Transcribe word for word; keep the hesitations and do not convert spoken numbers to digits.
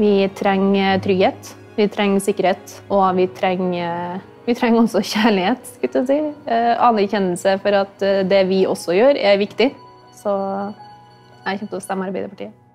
Vi trenger trygghet, vi trenger sikkerhet, og vi trenger, vi trenger også kjærlighet, skulle jeg si. Anerkjennelse for at det vi også gjør er viktig. Så jeg kommer til å stemme Arbeiderpartiet.